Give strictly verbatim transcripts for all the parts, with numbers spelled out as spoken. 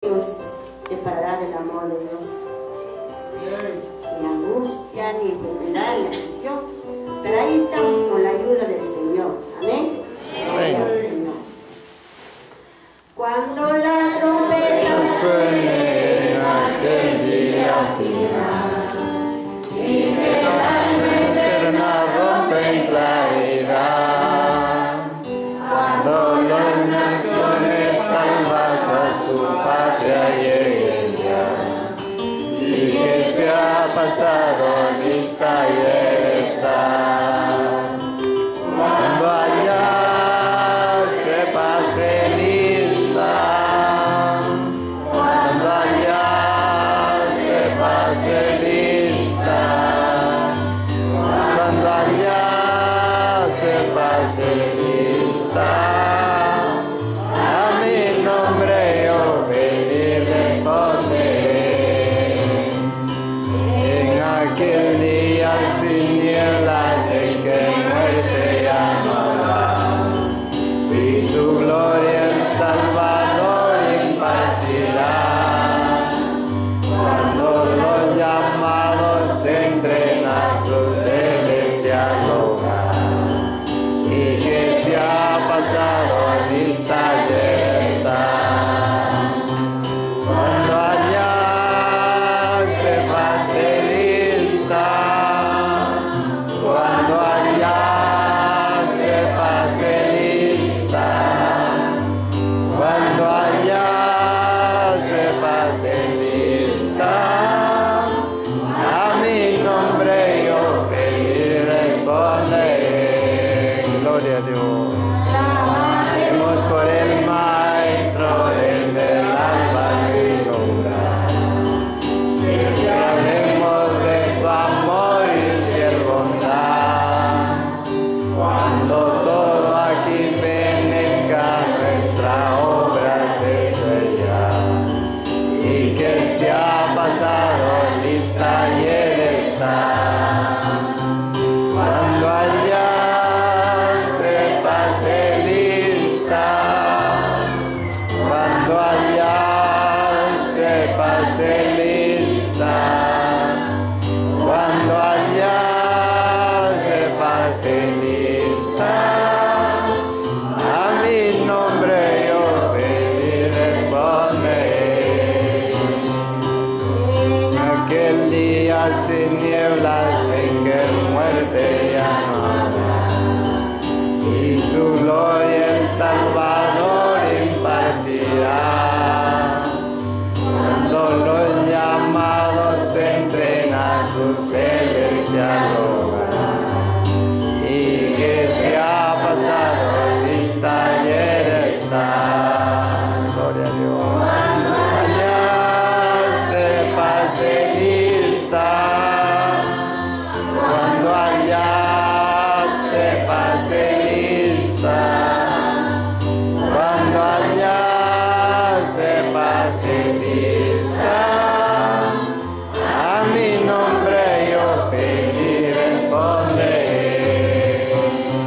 nos separará del amor de Dios. Ni angustia, ni enfermedad, ni aflicción. Pero ahí estamos con la ayuda del Señor. Amén. Gloria al Señor. Cuando la trompeta suene en aquel día final y que la alma eterna rompe en claridad, cuando las naciones salvas a su patria lleguen ya, y que se ha pasado lista y él está. Cuando allá se pase lista, cuando allá se pase lista, cuando allá se pase lista, a mi nombre yo venir responderé. En aquel día sin nieblas en que muerte ya no habrá, y su gloria el Salvador impartirá. Cuando los llamados entren a su celestial hogar, y que se ha pasado lista ya está. Cuando allá se pase lista, cuando allá se pase lista, cuando allá se pase lista, a mi nombre yo feliz responderé. Gloria a Dios. Trabajemos por el Maestro desde el alba y sombra. Siempre hablemos de su amor y fiel bondad. Cuando todo aquí venezca, nuestra obra se sella, y que se ha pasado lista y él está. Cuando allá se pase lista, cuando allá se pase lista, cuando allá se pase lista, a mi nombre yo venir responderé. En aquel día sin nieblas en que muerte ya no habrá, y su gloria el Salvador impartirá. Cuando los llamados entren a su celestial hogar, y que se ha pasado lista y él está. Gloria a Dios. Allá se pase lista, cuando allá se pase lista, cuando allá se pase lista, a mi nombre yo feliz responderé.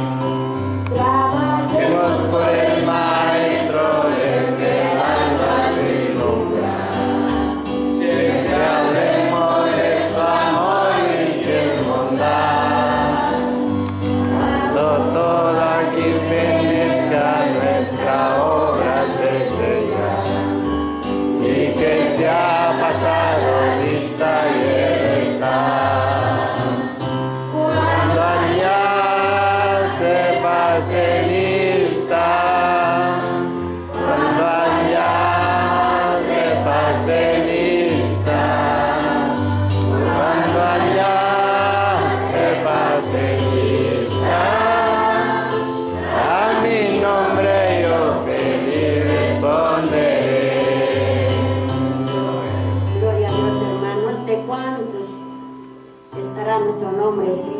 Trabajemos por el Maestro desde el alba de sombra. Siempre hablemos de su amor y fiel bondad. Cuando todo aquí bendiga, nuestra obra se sella, y que se ha pasado lista y él está. Cuando allá se pase lista, cuando allá se pase lista, cuando allá se pase lista, a mi nombre yo feliz responderé. Gloria a Dios, hermanos. ¿De cuántos estará nuestro nombre escrito